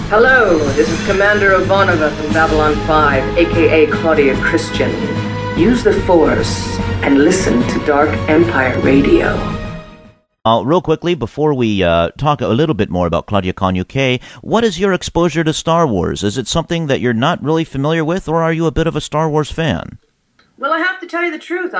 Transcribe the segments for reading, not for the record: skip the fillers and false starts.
Hello, this is Commander Ivanova from Babylon 5, aka Claudia Christian. Use the Force and listen to Dark Empire Radio. Real quickly, before we talk a little bit more about Claudia Con UK, what is your exposure to Star Wars? Is it something that you're not really familiar with, or are you a bit of a Star Wars fan? Well, I have to tell you the truth.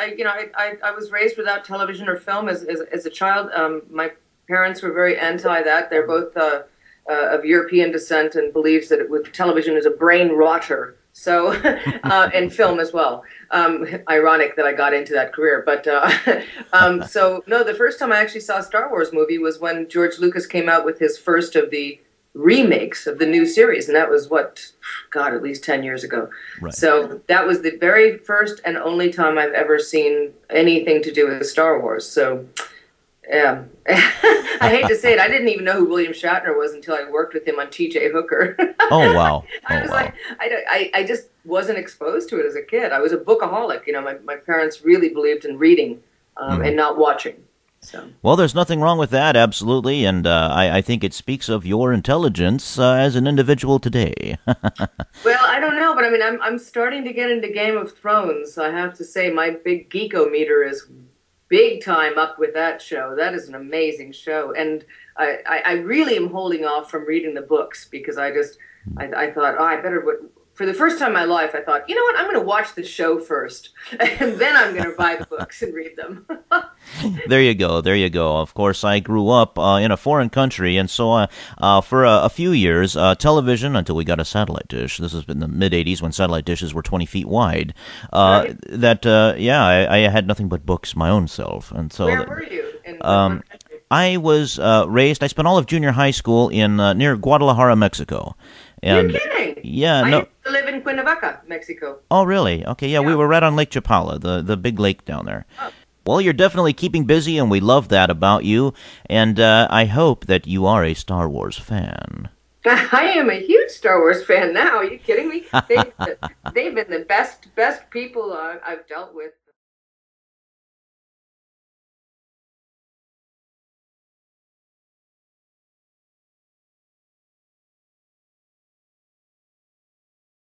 I was raised without television or film as a child. My parents were very anti that. They're both of European descent and believes that with television is a brain rotter. So, and film as well. Ironic that I got into that career. But so, no, the first time I actually saw a Star Wars movie was when George Lucas came out with his first of the remakes of the new series. And that was at least 10 years ago. Right. So that was the very first and only time I've ever seen anything to do with Star Wars. So, yeah. I hate to say it, I didn't even know who William Shatner was until I worked with him on T.J. Hooker. Oh, wow. I was like, I just wasn't exposed to it as a kid. I was a bookaholic. You know, my parents really believed in reading and not watching. So. Well, there's nothing wrong with that, absolutely, and I think it speaks of your intelligence as an individual today. Well, I don't know, but I mean, I'm starting to get into Game of Thrones. I have to say, my big geeko-meter is big time up with that show. That is an amazing show, and I really am holding off from reading the books because I thought, I better. For the first time in my life, I thought, you know what, I'm going to watch the show first, and then I'm going to buy the books and read them. There you go, there you go. Of course, I grew up in a foreign country, and so for a few years, television, until we got a satellite dish, this has been the mid-'80s when satellite dishes were 20 feet wide, Right. I had nothing but books my own self. And so Where were you? In what country? I was raised, I spent all of junior high school in near Guadalajara, Mexico. And, You're kidding? Yeah, I no. used to live in Cuernavaca, Mexico. Oh, really? Okay, yeah, we Yeah. were right on Lake Chapala, the big lake down there. Oh. Well, you're definitely keeping busy, and we love that about you, and I hope that you are a Star Wars fan. I am a huge Star Wars fan now. Are you kidding me? They've been the best people I've dealt with.